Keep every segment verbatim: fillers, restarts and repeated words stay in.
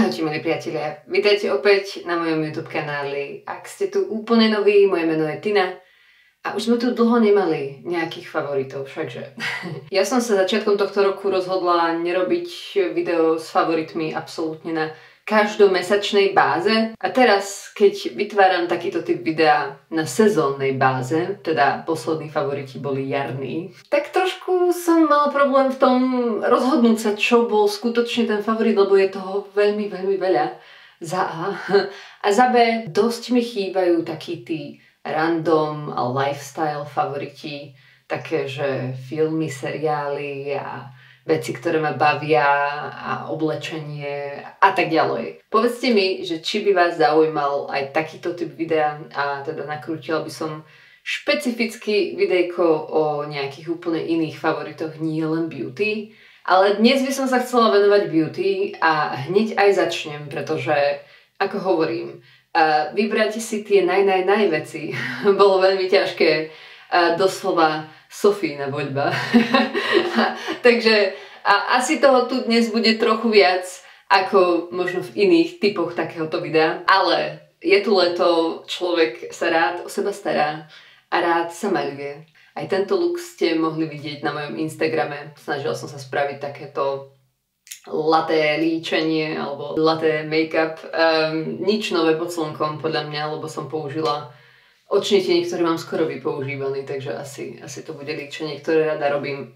Ahojte milí priatelia, vítajte opäť na mojom YouTube kanáli. Ak ste tu úplne noví, moje meno je Tina a už sme tu dlho nemali nejakých favoritov, všakže. Ja som sa začiatkom tohto roku rozhodla nerobiť video s favoritmi absolútne na každomesačnej báze a teraz, keď vytváram takýto typ videa na sezónnej báze, teda poslední favoriti boli jarní, tak trošku som mala problém v tom rozhodnúť sa, čo bol skutočne ten favorit, lebo je toho veľmi, veľmi veľa. Za A. A za B, dosť mi chýbajú takí tí random a lifestyle favoriti, také, že filmy, seriály a veci, ktoré ma bavia a oblečenie a tak ďalej. Povedzte mi, že či by vás zaujímal aj takýto typ videa a teda nakrútila by som špecificky videjko o nejakých úplne iných favoritoch, nie len beauty. Ale dnes by som sa chcela venovať beauty a hneď aj začnem, pretože, ako hovorím, vybrať si tie naj, naj, naj veci bolo veľmi ťažké, doslova Sofína voľba. Takže a asi toho tu dnes bude trochu viac ako možno v iných typoch takéhoto videa. Ale je tu leto, človek sa rád o seba stará a rád sa maľuje. Aj tento look ste mohli vidieť na mojom Instagrame. Snažila som sa spraviť takéto laté líčenie alebo laté make-up. Um, nič nové pod slnkom podľa mňa, lebo som použila očný tieň, ktorý mám skoro vypoužívaný, takže asi, asi to bude líčenie, ktoré rada robím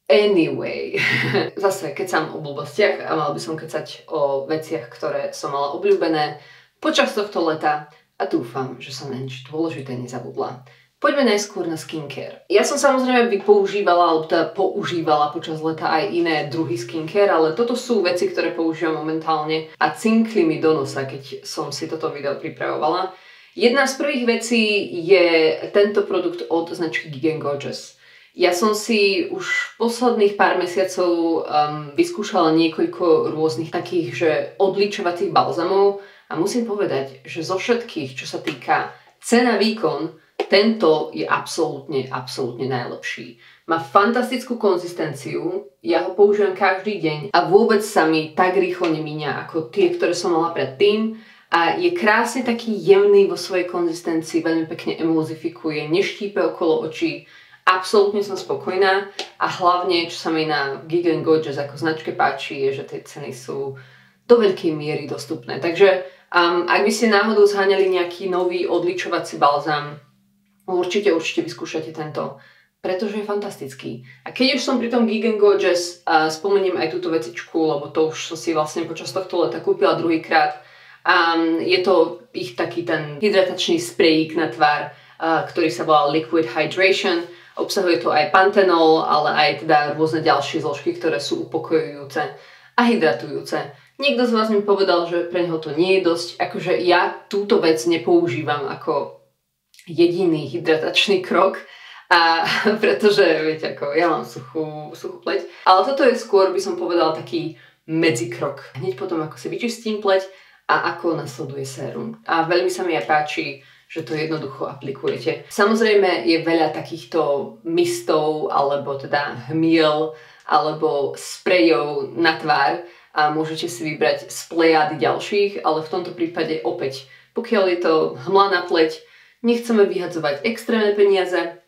anyway. Zase kecam o blbostiach a mal by som kecať o veciach, ktoré som mala obľúbené počas tohto leta a dúfam, že som na nič dôležité nezabudla. Poďme najskôr na skincare. Ja som samozrejme vypoužívala, alebo teda používala počas leta aj iné druhy skincare, ale toto sú veci, ktoré používam momentálne a cinkli mi do nosa, keď som si toto video pripravovala. Jedna z prvých vecí je tento produkt od značky Geek and Gorgeous. Ja som si už posledných pár mesiacov um, vyskúšala niekoľko rôznych takých, že odličovacích balzamov a musím povedať, že zo všetkých, čo sa týka cena výkon, tento je absolútne, absolútne najlepší. Má fantastickú konzistenciu, ja ho používam každý deň a vôbec sa mi tak rýchlo nemíňa ako tie, ktoré som mala predtým. A je krásne taký jemný vo svojej konzistencii, veľmi pekne emulzifikuje, neštípe okolo očí. Absolútne som spokojná a hlavne, čo sa mi na Geek and Gorgeous ako značke páči, je, že tie ceny sú do veľkej miery dostupné. Takže um, ak by ste náhodou zháňali nejaký nový odličovací balzám, určite, určite vyskúšate tento, pretože je fantastický. A keď už som pri tom Geek and Gorgeous, uh, spomeniem aj túto vecičku, lebo to už som si vlastne počas tohto leta kúpila druhýkrát. Um, je to ich taký ten hydratačný sprejík na tvár, uh, ktorý sa volá Liquid Hydration. Obsahuje to aj pantenol, ale aj teda rôzne ďalšie zložky, ktoré sú upokojujúce a hydratujúce. Niekto z vás mi povedal, že pre neho to nie je dosť. Akože ja túto vec nepoužívam ako jediný hydratačný krok, a pretože, viete, ako ja mám suchú, suchú pleť. Ale toto je skôr, by som povedala, taký medzikrok. Hneď potom, ako si vyčistím pleť, a ako nasleduje sérum. A veľmi sa mi aj páči, že to jednoducho aplikujete. Samozrejme je veľa takýchto mistov, alebo teda hmiel, alebo sprejov na tvár a môžete si vybrať z plejády ďalších, ale v tomto prípade opäť, pokiaľ je to hmlaná pleť, nechceme vyhadzovať extrémne peniaze.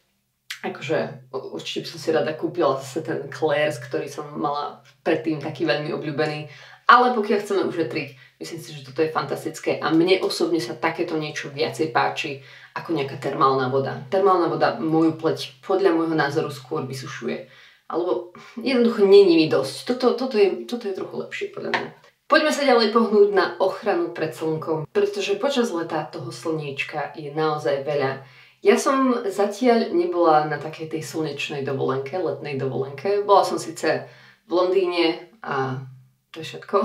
Akože určite by som si rada kúpila zase ten Klairs, ktorý som mala predtým taký veľmi obľúbený. Ale pokiaľ chceme ušetriť, myslím si, že toto je fantastické a mne osobne sa takéto niečo viacej páči ako nejaká termálna voda. Termálna voda moju pleť podľa môjho názoru skôr vysušuje. Alebo jednoducho není mi dosť. Toto, toto, je, toto je trochu lepšie podľa mňa. Poďme sa ďalej pohnúť na ochranu pred slnkom, pretože počas leta toho slniečka je naozaj veľa. Ja som zatiaľ nebola na takej tej slnečnej dovolenke, letnej dovolenke. Bola som síce v Londýne a to je všetko.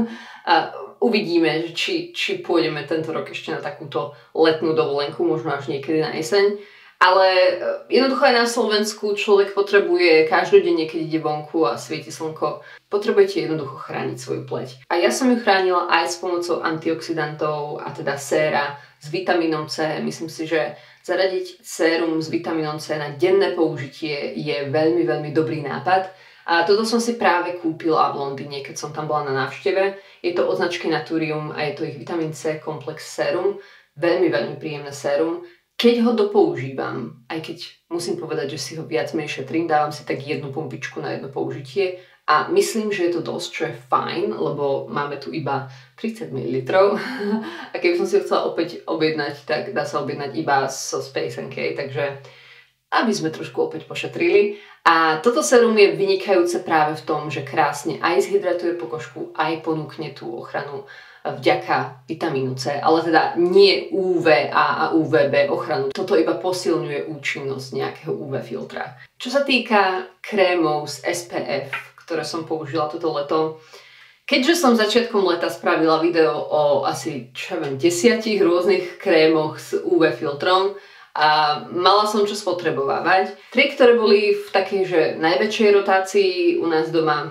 A uvidíme, či, či pôjdeme tento rok ešte na takúto letnú dovolenku, možno až niekedy na jeseň. Ale jednoducho aj na Slovensku človek potrebuje každodenne, keď ide vonku a svieti slnko, potrebujete jednoducho chrániť svoju pleť. A ja som ju chránila aj s pomocou antioxidantov a teda séra s vitamínom C. Myslím si, že zaradiť sérum s vitamínom C na denné použitie je veľmi, veľmi dobrý nápad. A toto som si práve kúpila v Londýne, keď som tam bola na návšteve. Je to od značky Naturium a je to ich vitamín C komplex sérum. Veľmi, veľmi príjemné sérum. Keď ho dopoužívam, aj keď musím povedať, že si ho viac menej šetrím, dávam si tak jednu pumpičku na jedno použitie a myslím, že je to dosť, čo je fajn, lebo máme tu iba tridsať mililitrov a keby som si ho chcela opäť objednať, tak dá sa objednať iba so Space and K, takže aby sme trošku opäť pošetrili. A toto sérum je vynikajúce práve v tom, že krásne aj zhydratuje pokožku, aj ponúkne tú ochranu vďaka vitamínu C, ale teda nie ú vé á a ú vé bé ochranu. Toto iba posilňuje účinnosť nejakého ú vé filtra. Čo sa týka krémov z es pé ef, ktoré som použila toto leto, keďže som začiatkom leta spravila video o asi, čo viem, desiatich rôznych krémoch s ú vé filtrom, a mala som čo spotrebovávať. Tri, ktoré boli v takej, že najväčšej rotácii u nás doma,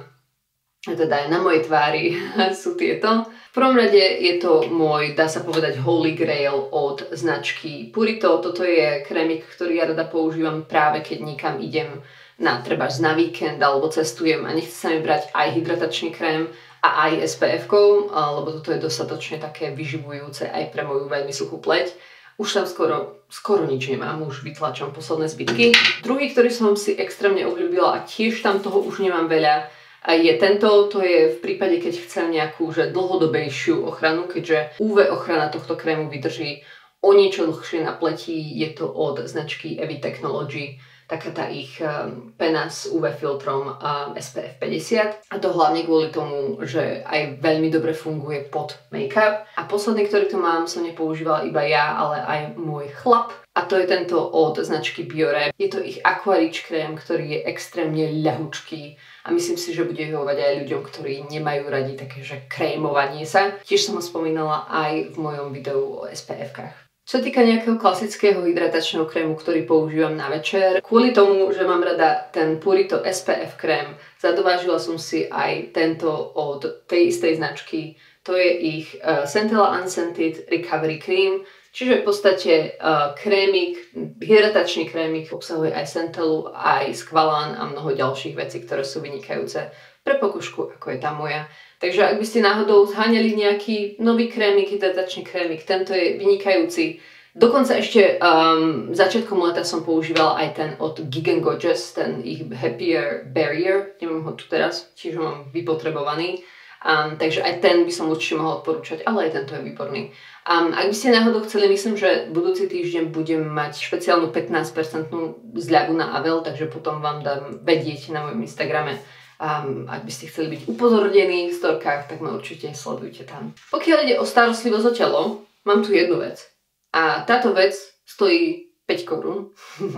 teda aj na mojej tvári, sú tieto. V prvom rade je to môj, dá sa povedať, Holy Grail od značky Purito. Toto je krémik, ktorý ja rada používam práve keď niekam idem na trebárs na víkend alebo cestujem a nechce sa mi brať aj hydratačný krém a aj es pé ef-kou, lebo toto je dostatočne také vyživujúce aj pre moju veľmi suchú pleť. Už tam skoro, skoro nič nemám, už vytlačam posledné zbytky. Druhý, ktorý som si extrémne obľúbila a tiež tam toho už nemám veľa, je tento. To je v prípade, keď chcem nejakú že dlhodobejšiu ochranu, keďže ú vé ochrana tohto krému vydrží o niečo dlhšie na pleti. Je to od značky Evi Technology, taká tá ich um, pena s ú vé filtrom um, es pé ef päťdesiat. A to hlavne kvôli tomu, že aj veľmi dobre funguje pod make-up. A posledný, ktorý tu mám, som nepoužívala iba ja, ale aj môj chlap. A to je tento od značky Biore. Je to ich Aqua Rich krém, ktorý je extrémne ľahučký. A myslím si, že bude vyhovovať aj ľuďom, ktorí nemajú radi také, že krémovanie sa. Tiež som ho spomínala aj v mojom videu o es pé ef-kách. Čo týka nejakého klasického hydratačného krému, ktorý používam na večer, kvôli tomu, že mám rada ten Purito es pé ef krém, zadovážila som si aj tento od tej istej značky. To je ich uh, Centella Unscented Recovery Cream, čiže v podstate uh, krémik, hydratačný krémik obsahuje aj centelu, aj skvalán a mnoho ďalších vecí, ktoré sú vynikajúce pre pokožku, ako je tá moja. Takže ak by ste náhodou zháňali nejaký nový krémik, hydratačný krémik, tento je vynikajúci. Dokonca ešte um, začiatkom leta som používala aj ten od Gigan Gorgeous, ten ich Happier Barrier, nemám ho tu teraz, čiže ho mám vypotrebovaný. Um, takže aj ten by som určite mohla odporúčať, ale aj tento je výborný. Um, ak by ste náhodou chceli, myslím, že budúci týždeň budem mať špeciálnu pätnásť percent zľavu na Avel, takže potom vám dám vedieť na mojom Instagrame. Um, ak by ste chceli byť upozornení v storkách, tak ma určite sledujte tam. Pokiaľ ide o starostlivosť o telo, mám tu jednu vec. A táto vec stojí päť korún.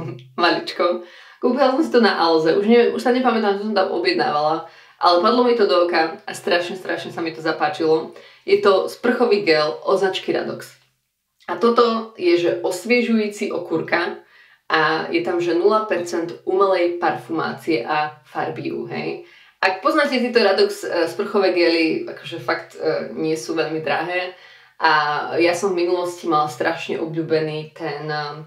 Maličko. Kúpila som si to na Alze. Už, neviem, už sa nepamätám, čo som tam objednávala. Ale padlo mi to do oka a strašne, strašne sa mi to zapáčilo. Je to sprchový gel od značky Radox. A toto je, že osviežujúci okúrka. A je tam, že nula percent umelej parfumácie a farbiu, hej. Ak poznáte tieto Radox uh, sprchové gely, akože fakt uh, nie sú veľmi drahé. A ja som v minulosti mala strašne obľúbený ten uh,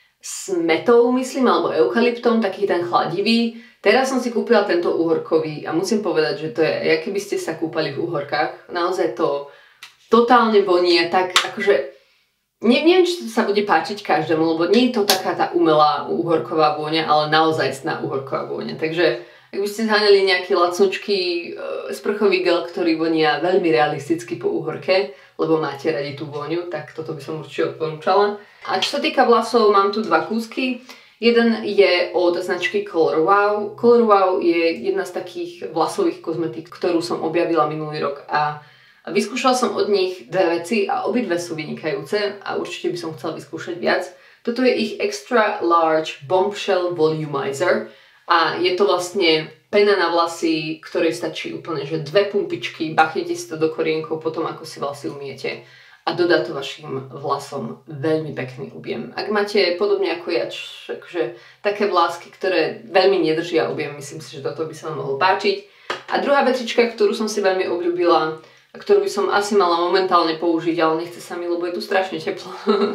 s metou, myslím, alebo eukalyptom, taký ten chladivý. Teraz som si kúpila tento uhorkový a musím povedať, že to je, jak keby ste sa kúpali v uhorkách. Naozaj to totálne vonie, tak akože Ne, neviem, či to sa bude páčiť každému, lebo nie je to taká tá umelá uhorková vôňa, ale naozajstná uhorková vôňa. Takže ak by ste zháňali nejaký lacnočký e, sprchový gel, ktorý vonia veľmi realisticky po uhorke, lebo máte radi tú vôňu, tak toto by som určite odporúčala. A čo sa týka vlasov, mám tu dva kúsky. Jeden je od značky Color Wow. Color Wow je jedna z takých vlasových kozmetík, ktorú som objavila minulý rok a vyskúšala som od nich dve veci a obidve sú vynikajúce a určite by som chcela vyskúšať viac. Toto je ich Extra Large Bombshell Volumizer a je to vlastne pena na vlasy, ktorej stačí úplne, že dve pumpičky, bachnete si to do korienkov potom, ako si vlasy umiete a dodá to vašim vlasom veľmi pekný objem. Ak máte podobne ako ja, že také vlásky, ktoré veľmi nedržia objem, myslím si, že toto by sa vám mohlo páčiť. A druhá vecička, ktorú som si veľmi obľúbila, ktorú by som asi mala momentálne použiť, ale nechce sa mi, lebo je tu strašne teplo.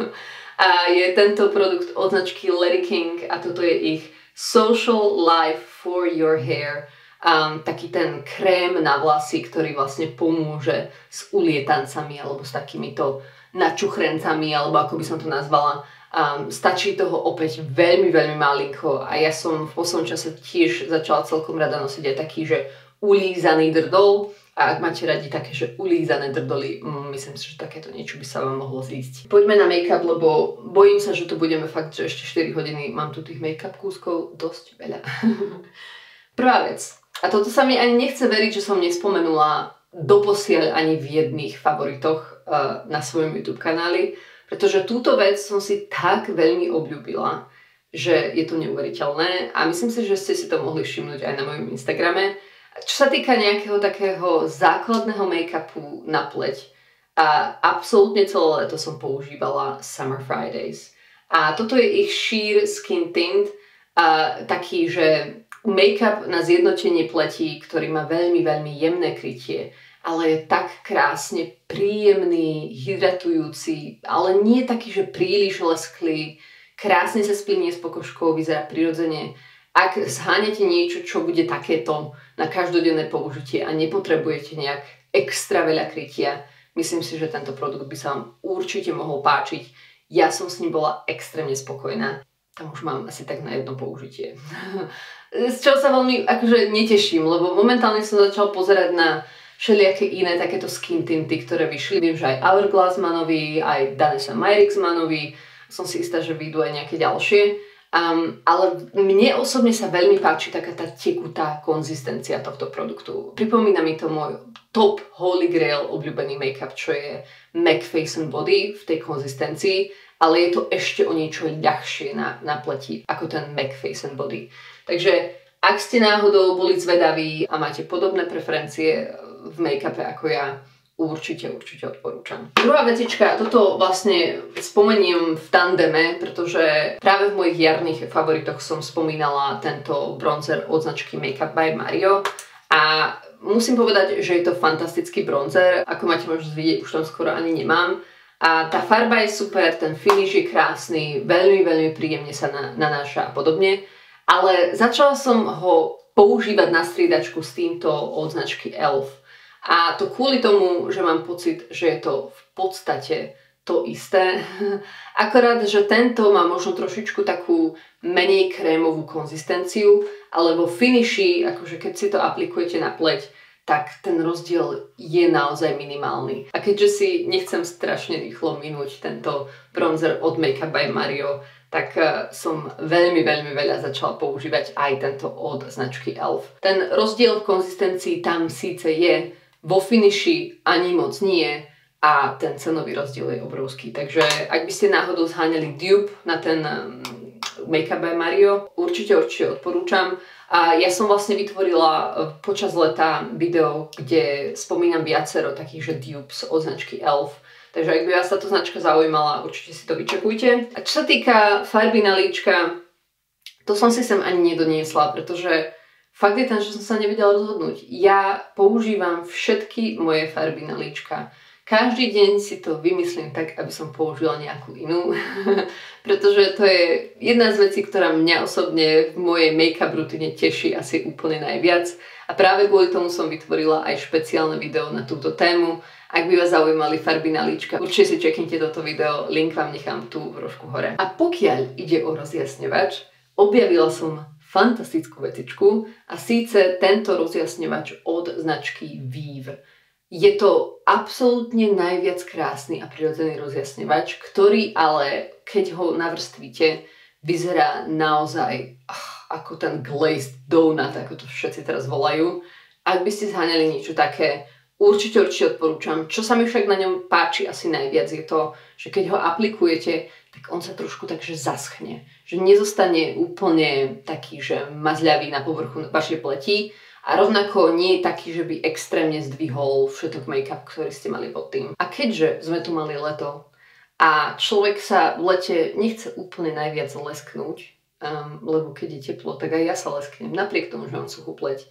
A je tento produkt od značky Lady King a toto je ich Social Life for Your Hair. um, taký ten krém na vlasy, ktorý vlastne pomôže s ulietancami alebo s takýmito načuchrencami, alebo ako by som to nazvala. Um, stačí toho opäť veľmi, veľmi malinko a ja som v poslednom čase tiež začala celkom rada nosiť aj taký, že ulízaný drdol. A ak máte radi také, že ulízané drdoly, mm, myslím si, že takéto niečo by sa vám mohlo zísť. Poďme na make-up, lebo bojím sa, že tu budeme fakt, že ešte štyri hodiny. Mám tu tých make-up kúskov dosť veľa. Prvá vec. A toto sa mi ani nechce veriť, že som nespomenula doposiaľ ani v jedných favoritoch uh, na svojom YouTube kanáli, pretože túto vec som si tak veľmi obľúbila, že je to neuveriteľné a myslím si, že ste si to mohli všimnúť aj na mojom Instagrame. Čo sa týka nejakého takého základného make-upu na pleť, a absolútne celé leto som používala Summer Fridays. A toto je ich Sheer Skin Tint, a taký, že make-up na zjednotenie pleti, ktorý má veľmi, veľmi jemné krytie, ale je tak krásne príjemný, hydratujúci, ale nie taký, že príliš lesklý, krásne sa splínie s pokožkou, vyzerá prirodzene. Ak zháňate niečo, čo bude takéto na každodenné použitie a nepotrebujete nejak extra veľa krytia, myslím si, že tento produkt by sa vám určite mohol páčiť. Ja som s ním bola extrémne spokojná. Tam už mám asi tak na jedno použitie. Z čoho sa veľmi akože neteším, lebo momentálne som začala pozerať na všelijaké iné takéto skin tinty, ktoré vyšli. Viem, že aj Hourglass má nový, aj Danessa Myricks má nový. Som si istá, že vyjdú aj nejaké ďalšie. Um, ale mne osobne sa veľmi páči taká tá tekutá konzistencia tohto produktu. Pripomína mi to môj top holy grail obľúbený make-up, čo je MAC Face and Body v tej konzistencii, ale je to ešte o niečo ľahšie na, na pleti ako ten MAC Face and Body. Takže ak ste náhodou boli zvedaví a máte podobné preferencie v make-upe ako ja, určite, určite odporúčam. Druhá vecička, toto vlastne spomeniem v tandeme, pretože práve v mojich jarných favoritoch som spomínala tento bronzer od značky Makeup by Mario a musím povedať, že je to fantastický bronzer, ako máte možnosť vidieť, už tam skoro ani nemám. A tá farba je super, ten finish je krásny, veľmi, veľmi príjemne sa na, nanáša a podobne, ale začala som ho používať na striedačku s týmto od značky e el ef. A to kvôli tomu, že mám pocit, že je to v podstate to isté. Akorát, že tento má možno trošičku takú menej krémovú konzistenciu, ale vo finiši, akože keď si to aplikujete na pleť, tak ten rozdiel je naozaj minimálny. A keďže si nechcem strašne rýchlo minúť tento bronzer od Makeup by Mario, tak som veľmi, veľmi veľa začala používať aj tento od značky e el ef. Ten rozdiel v konzistencii tam síce je, vo finiši ani moc nie a ten cenový rozdiel je obrovský. Takže ak by ste náhodou zháňali dupe na ten Makeup by Mario, určite, určite odporúčam. A ja som vlastne vytvorila počas leta video, kde spomínam viacero takých, že dupes od značky e el ef. Takže ak by vás táto značka zaujímala, určite si to vyčekujte. A čo sa týka farby na líčka, to som si sem ani nedoniesla, pretože fakt je ten, že som sa nevedela rozhodnúť. Ja používam všetky moje farby na líčka. Každý deň si to vymyslím tak, aby som použila nejakú inú. Pretože to je jedna z vecí, ktorá mňa osobne v mojej make-up rutine teší asi úplne najviac. A práve kvôli tomu som vytvorila aj špeciálne video na túto tému. Ak by vás zaujímali farby na líčka, určite si čeknite toto video, link vám nechám tu v rožku hore. A pokiaľ ide o rozjasňovač, objavila som fantastickú vecičku a síce tento rozjasňovač od značky Vive. Je to absolútne najviac krásny a prirodzený rozjasňovač, ktorý ale, keď ho navrstvíte, vyzerá naozaj ach, ako ten glazed donut, ako to všetci teraz volajú. Ak by ste zháňali niečo také, určite, určite odporúčam. Čo sa mi však na ňom páči asi najviac je to, že keď ho aplikujete, tak on sa trošku takže zaschne. Že nezostane úplne taký, že mazľavý na povrchu vašej pleti a rovnako nie je taký, že by extrémne zdvihol všetok make-up, ktorý ste mali pod tým. A keďže sme tu mali leto a človek sa v lete nechce úplne najviac lesknúť, um, lebo keď je teplo, tak aj ja sa lesknem, napriek tomu, že mám suchú pleť.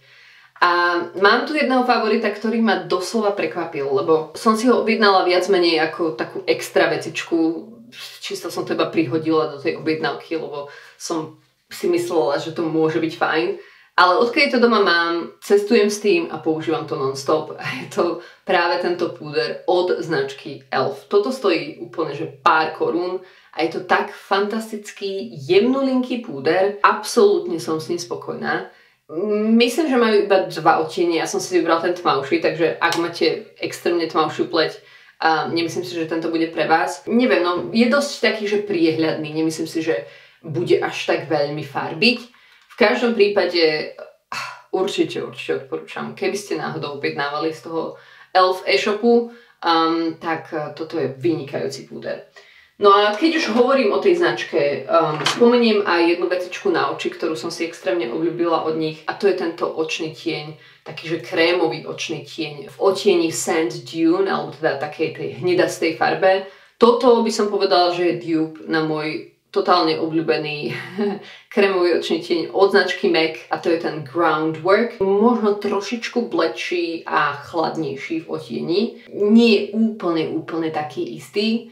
A mám tu jedného favorita, ktorý ma doslova prekvapil, lebo som si ho objednala viac menej ako takú extra vecičku. Čisto som to iba prihodila do tej objednávky, lebo som si myslela, že to môže byť fajn. Ale odkedy to doma mám, cestujem s tým a používam to non-stop. A je to práve tento púder od značky e el ef. Toto stojí úplne že pár korún a je to tak fantastický, jemnulinký púder. Absolútne som s ním spokojná. Myslím, že majú iba dva odtiene. Ja som si vybral ten tmavší, takže ak máte extrémne tmavšiu pleť, a nemyslím si, že tento bude pre vás. Neviem, no je dosť taký, že priehľadný. Nemyslím si, že bude až tak veľmi farbiť. V každom prípade určite, určite odporúčam. Keby ste náhodou objednávali z toho e el ef e-shopu, um, tak toto je vynikajúci púder. No a keď už hovorím o tej značke, um, spomeniem aj jednu vecičku na oči, ktorú som si extrémne obľúbila od nich, a to je tento očný tieň, taký že krémový očný tieň v odtieni Sand Dune, alebo teda takej tej hnedastej farbe. Toto by som povedala, že je dupe na môj totálne obľúbený krémový očný tieň od značky MAC, a to je ten Groundwork. Možno trošičku bledší a chladnejší v odtieni. Nie je úplne, úplne taký istý,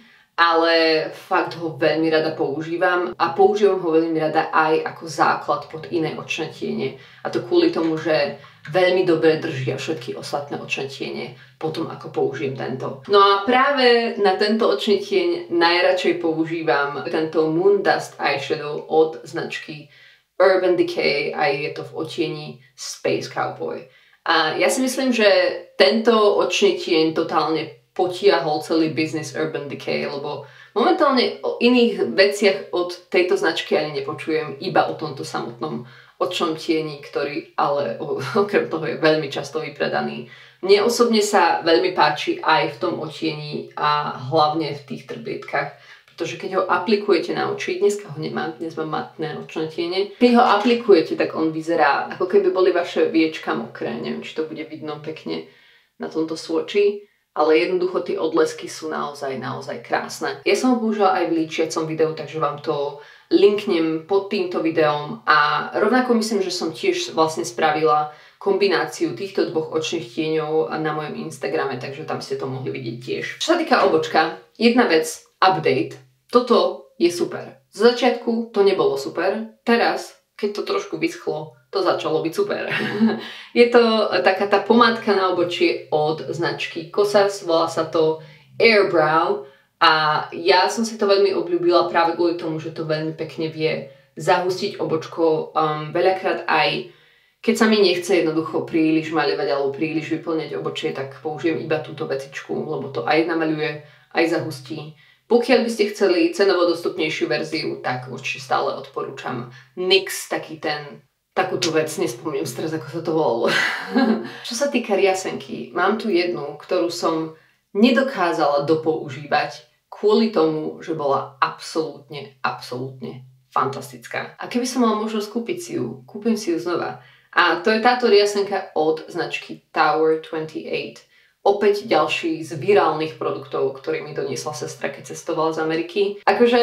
ale fakt ho veľmi rada používam a používam ho veľmi rada aj ako základ pod iné očné tiene. A to kvôli tomu, že veľmi dobre držia všetky ostatné očné tiene potom, ako použijem tento. No a práve na tento očný tieň najradšej používam tento Moon Dust Eyeshadow od značky Urban Decay a je to v odtieni Space Cowboy. A ja si myslím, že tento očný tieň totálne potiahol celý biznis Urban Decay, lebo momentálne o iných veciach od tejto značky ani nepočujem, iba o tomto samotnom očnom tieni, ktorý ale okrem toho je veľmi často vypredaný. Mne osobne sa veľmi páči aj v tom otieni a hlavne v tých trblietkach, pretože keď ho aplikujete na oči, dneska ho nemám, dnes mám matné očné tiene, keď ho aplikujete, tak on vyzerá, ako keby boli vaše viečka mokré, neviem, či to bude vidno pekne na tomto swatchi, ale jednoducho tie odlesky sú naozaj, naozaj krásne. Ja som ho použila aj v líčiacom videu, takže vám to linknem pod týmto videom a rovnako myslím, že som tiež vlastne spravila kombináciu týchto dvoch očných tieňov na mojom Instagrame, takže tam ste to mohli vidieť tiež. Čo sa týka obočka, jedna vec, update. Toto je super. Z začiatku to nebolo super, teraz, keď to trošku vyschlo, to začalo byť super. Je to taká tá pomádka na obočie od značky Kosas, volá sa to Airbrow a ja som si to veľmi obľúbila práve kvôli tomu, že to veľmi pekne vie zahustiť obočko. Um, veľakrát aj keď sa mi nechce jednoducho príliš maľovať alebo príliš vyplňať obočie, tak použijem iba túto vecičku, lebo to aj namaľuje, aj zahustí. Pokiaľ by ste chceli cenovo dostupnejšiu verziu, tak určite stále odporúčam NYX, taký ten takúto vec, nespomínam si teraz, ako sa to volalo. Čo sa týka riasenky, mám tu jednu, ktorú som nedokázala dopoužívať kvôli tomu, že bola absolútne, absolútne fantastická. A keby som mala možnosť kúpiť si ju, kúpim si ju znova. A to je táto riasenka od značky Tower dvadsaťosem. Opäť ďalší z virálnych produktov, ktorý mi doniesla sestra, keď cestovala z Ameriky. Akože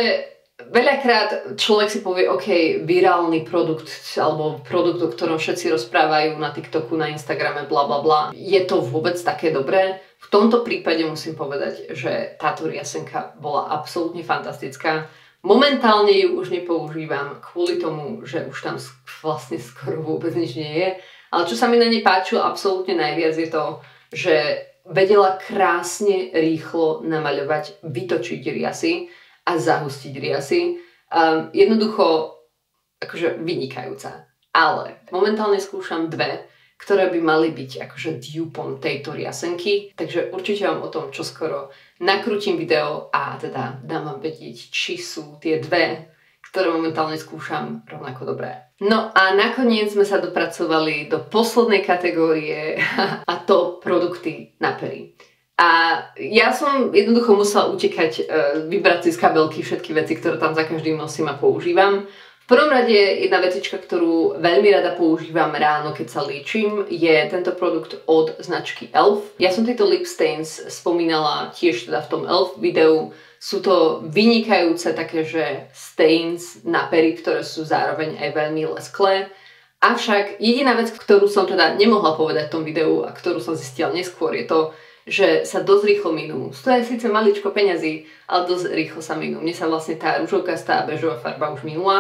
veľakrát človek si povie, ok, virálny produkt, alebo produkt, o ktorom všetci rozprávajú na TikToku, na Instagrame, bla bla bla. Je to vôbec také dobré? V tomto prípade musím povedať, že táto riasenka bola absolútne fantastická. Momentálne ju už nepoužívam kvôli tomu, že už tam vlastne skoro vôbec nič nie je. Ale čo sa mi na nej páčilo absolútne najviac je to, že vedela krásne rýchlo namaľovať, vytočiť riasy a zahustiť riasy. Um, jednoducho, akože vynikajúca. Ale momentálne skúšam dve, ktoré by mali byť akože dupom tejto riasenky. Takže určite vám o tom čoskoro nakrútim video a teda dám vám vedieť, či sú tie dve, ktoré momentálne skúšam, rovnako dobré. No a nakoniec sme sa dopracovali do poslednej kategórie a to produkty na pery. A ja som jednoducho musela utekať, vybrať si z kabelky všetky veci, ktoré tam za každým nosím a používam. V prvom rade jedna vecička, ktorú veľmi rada používam ráno, keď sa líčim, je tento produkt od značky e el ef. Ja som tieto lip stains spomínala tiež teda v tom e el ef videu. Sú to vynikajúce také, že stains na pery, ktoré sú zároveň aj veľmi lesklé. Avšak jediná vec, ktorú som teda nemohla povedať v tom videu a ktorú som zistila neskôr, je to, že sa dosť rýchlo minú. Stojí síce maličko peňazí, ale dosť rýchlo sa minú. Mne sa vlastne tá ružovkastá a bežová farba už minula.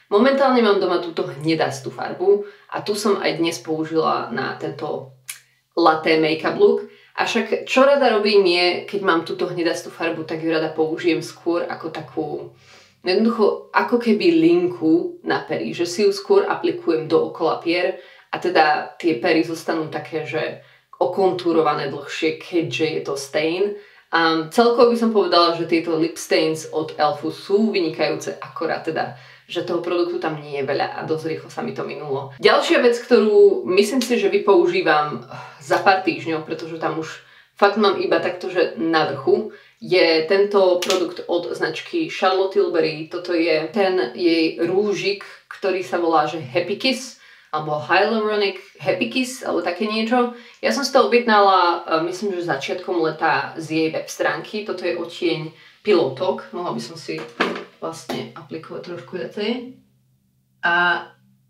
Momentálne mám doma túto hnedastú farbu a tu som aj dnes použila na tento latte make-up look. A však čo rada robím je, keď mám túto hnedastú farbu, tak ju rada použijem skôr ako takú, jednoducho ako keby linku na pery, že si ju skôr aplikujem dookola pier a teda tie pery zostanú také, že okontúrované dlhšie, keďže je to stain. Um, celkovo by som povedala, že tieto lip stains od Elfu sú vynikajúce, akorát teda, že toho produktu tam nie je veľa a dosť rýchlo sa mi to minulo. Ďalšia vec, ktorú myslím si, že vypoužívam za pár týždňov, pretože tam už fakt mám iba takto, že na vrchu, je tento produkt od značky Charlotte Tilbury. Toto je ten jej rúžik, ktorý sa volá, že Happy Kiss, alebo Hyaluronic Happy Kiss, alebo také niečo. Ja som si to objednala, myslím, že začiatkom leta z jej web stránky. Toto je odtieň Pillow Talk. Mohla by som si vlastne aplikovať trošku viacej. A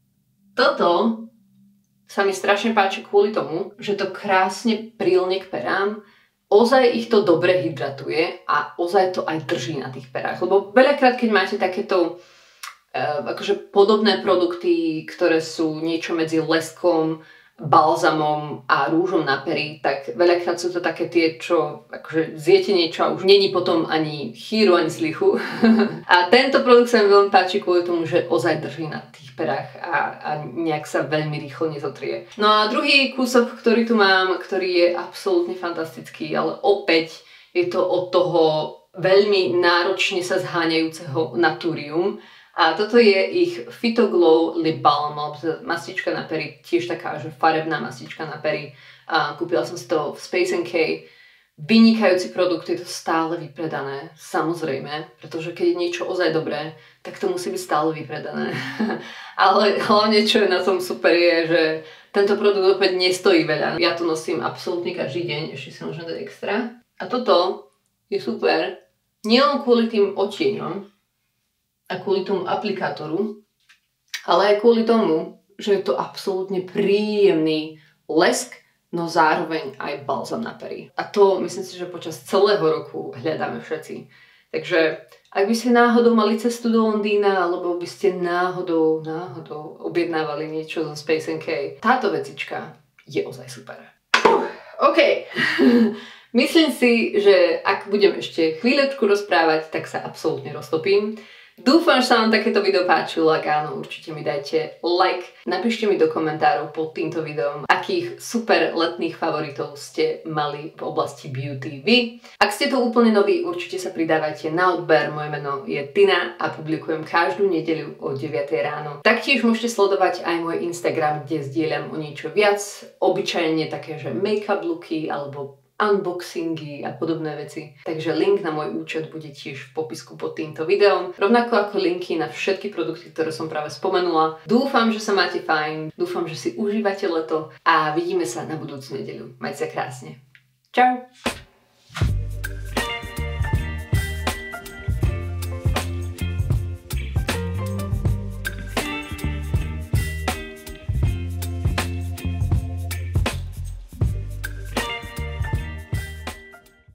toto sa mi strašne páči kvôli tomu, že to krásne prilne k perám. Ozaj ich to dobre hydratuje a ozaj to aj drží na tých perách. Lebo veľakrát, keď máte takéto uh, akože podobné produkty, ktoré sú niečo medzi leskom, balzamom a rúžom na pery, tak veľakrát sú to také tie, čo akože zjete niečo a už není potom ani chýru, ani slichu. A tento produkt sa mi veľmi páči kvôli tomu, že ozaj drží na tých perách a, a nejak sa veľmi rýchlo nezotrie. No a druhý kúsok, ktorý tu mám, ktorý je absolútne fantastický, ale opäť je to od toho veľmi náročne sa zháňajúceho Naturium. A toto je ich Phytoglow Lip Balm, alebo mastička na pery, tiež taká, že farebná mastička na pery. A kúpila som si to v Space and K. Vynikajúci produkt, je to stále vypredané, samozrejme, pretože keď je niečo ozaj dobré, tak to musí byť stále vypredané. Ale hlavne, čo je na tom super, je, že tento produkt opäť nestojí veľa. Ja to nosím absolútne každý deň, ešte si môžem dať extra. A toto je super, nielen kvôli tým odtieňom, a kvôli tomu aplikátoru, ale aj kvôli tomu, že je to absolútne príjemný lesk, no zároveň aj balzam na pery. A to myslím si, že počas celého roku hľadáme všetci. Takže ak by ste náhodou mali cestu do Londýna, alebo by ste náhodou, náhodou objednávali niečo zo Space and K, táto vecička je ozaj super. Uh, OK. Myslím si, že ak budem ešte chvíľočku rozprávať, tak sa absolútne roztopím. Dúfam, že sa vám takéto video páčilo, ak áno, určite mi dajte like. Napíšte mi do komentárov pod týmto videom, akých super letných favoritov ste mali v oblasti beauty vy. Ak ste tu úplne noví, určite sa pridávajte na odber. Moje meno je Tina a publikujem každú nedeľu o deviatej ráno. Taktiež môžete sledovať aj môj Instagram, kde zdieľam o niečo viac. Obyčajne také, že make-up looky alebo unboxingy a podobné veci. Takže link na môj účet bude tiež v popisku pod týmto videom. Rovnako ako linky na všetky produkty, ktoré som práve spomenula. Dúfam, že sa máte fajn, dúfam, že si užívate leto a vidíme sa na budúcu nedeľu. Majte sa krásne. Čau!